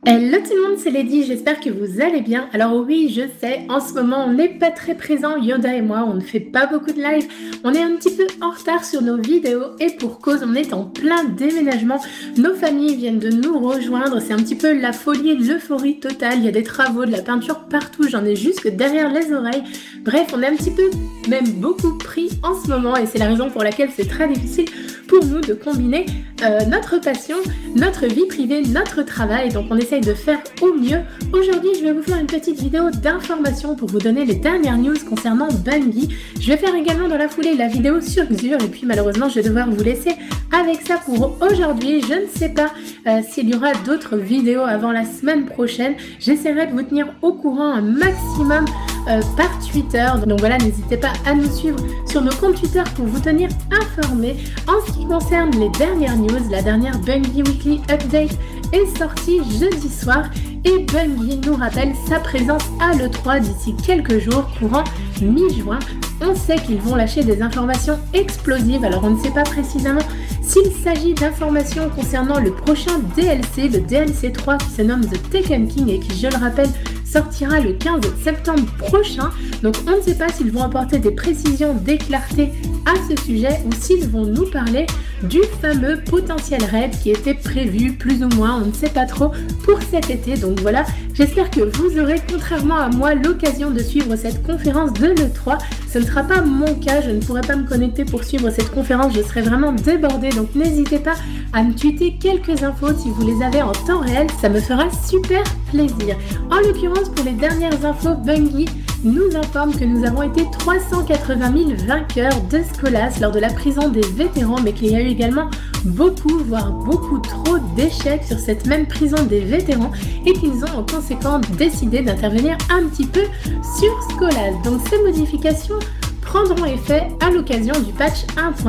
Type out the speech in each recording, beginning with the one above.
Hello tout le monde, c'est Lady, j'espère que vous allez bien. Alors oui, je sais, en ce moment on n'est pas très présent, Yoda et moi, on ne fait pas beaucoup de live, on est un petit peu en retard sur nos vidéos et pour cause, on est en plein déménagement. Nos familles viennent de nous rejoindre, c'est un petit peu la folie, l'euphorie totale, il y a des travaux, de la peinture partout, j'en ai jusque derrière les oreilles. Bref, on est un petit peu, même beaucoup pris en ce moment et c'est la raison pour laquelle c'est très difficile pour nous de combiner notre passion, notre vie privée, notre travail. Donc on essaye de faire au mieux. Aujourd'hui, je vais vous faire une petite vidéo d'information pour vous donner les dernières news concernant Bungie. Je vais faire également dans la foulée la vidéo sur Xur et puis malheureusement, je vais devoir vous laisser avec ça pour aujourd'hui. Je ne sais pas s'il y aura d'autres vidéos avant la semaine prochaine. J'essaierai de vous tenir au courant un maximum par Twitter. Donc voilà, n'hésitez pas à nous suivre sur nos comptes Twitter pour vous tenir informés. En ce qui concerne les dernières news, la dernière Bungie Weekly Update est sortie jeudi soir et Bungie nous rappelle sa présence à l'E3 d'ici quelques jours, courant mi-juin. On sait qu'ils vont lâcher des informations explosives, alors on ne sait pas précisément s'il s'agit d'informations concernant le prochain DLC, le DLC 3 qui se nomme The Taken King et qui, je le rappelle, sortira le 15 septembre prochain. Donc on ne sait pas s'ils vont apporter des précisions, des clartés à ce sujet ou s'ils vont nous parler du fameux potentiel raid qui était prévu plus ou moins, on ne sait pas trop, pour cet été. Donc voilà, j'espère que vous aurez, contrairement à moi, l'occasion de suivre cette conférence de l'E3. Ce ne sera pas mon cas, je ne pourrai pas me connecter pour suivre cette conférence, je serai vraiment débordée. Donc n'hésitez pas à me tweeter quelques infos si vous les avez en temps réel, ça me fera super plaisir. En l'occurrence, pour les dernières infos, Bungie nous informe que nous avons été 380 000 vainqueurs de Skolas lors de la prison des vétérans, mais qu'il y a eu également beaucoup, voire beaucoup trop d'échecs sur cette même prison des vétérans et qu'ils ont en conséquence décidé d'intervenir un petit peu sur Skolas. Donc ces modifications prendront effet à l'occasion du patch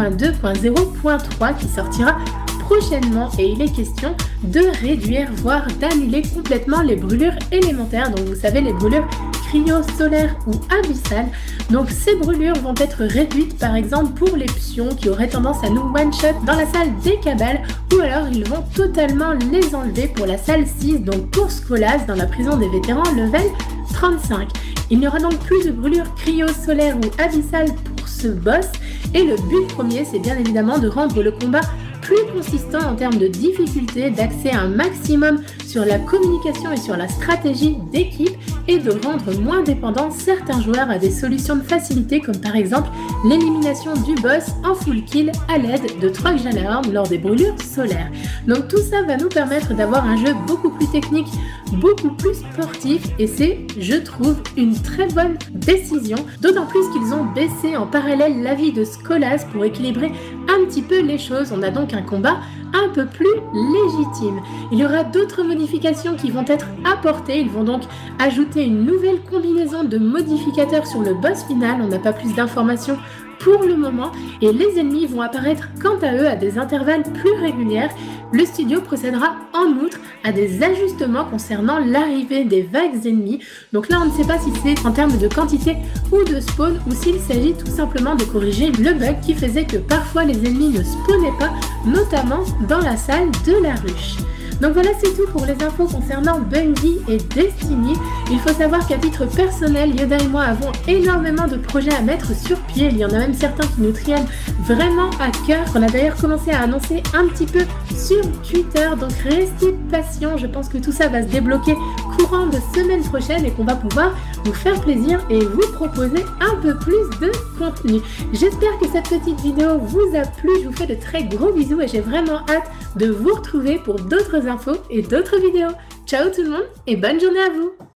1.2.0.3 qui sortira prochainement et il est question de réduire voire d'annuler complètement les brûlures élémentaires, donc vous savez les brûlures cryo-solaires ou abyssales. Donc ces brûlures vont être réduites par exemple pour les pions qui auraient tendance à nous one-shot dans la salle des cabales ou alors ils vont totalement les enlever pour la salle 6, donc pour Skolas dans la prison des vétérans level 35. Il n'y aura donc plus de brûlures cryo-solaires ou abyssales pour ce boss et le but premier c'est bien évidemment de rendre le combat plus consistant en termes de difficulté, d'accès à un maximum sur la communication et sur la stratégie d'équipe et de rendre moins dépendants certains joueurs à des solutions de facilité comme par exemple l'élimination du boss en full kill à l'aide de 3 Gjallarhorn lors des brûlures solaires. Donc tout ça va nous permettre d'avoir un jeu beaucoup plus technique, beaucoup plus sportif et c'est, je trouve, une très bonne décision, d'autant plus qu'ils ont baissé en parallèle la vie de Skolas pour équilibrer un petit peu les choses. On a donc un combat un peu plus légitime. Il y aura d'autres modifications qui vont être apportées. Ils vont donc ajouter une nouvelle combinaison de modificateurs sur le boss final. On n'a pas plus d'informations pour le moment et les ennemis vont apparaître quant à eux à des intervalles plus réguliers. Le studio procédera en outre à des ajustements concernant l'arrivée des vagues ennemies. Donc là on ne sait pas si c'est en termes de quantité ou de spawn ou s'il s'agit tout simplement de corriger le bug qui faisait que parfois les ennemis ne spawnaient pas, notamment dans la salle de la ruche. Donc voilà, c'est tout pour les infos concernant Bungie et Destiny. Il faut savoir qu'à titre personnel, Yoda et moi avons énormément de projets à mettre sur pied. Il y en a même certains qui nous tiennent vraiment à cœur, qu'on a d'ailleurs commencé à annoncer un petit peu sur Twitter. Donc restez patients, je pense que tout ça va se débloquer courant de semaine prochaine et qu'on va pouvoir vous faire plaisir et vous proposer un peu plus de contenu. J'espère que cette petite vidéo vous a plu. Je vous fais de très gros bisous et j'ai vraiment hâte de vous retrouver pour d'autres infos et d'autres vidéos. Ciao tout le monde et bonne journée à vous!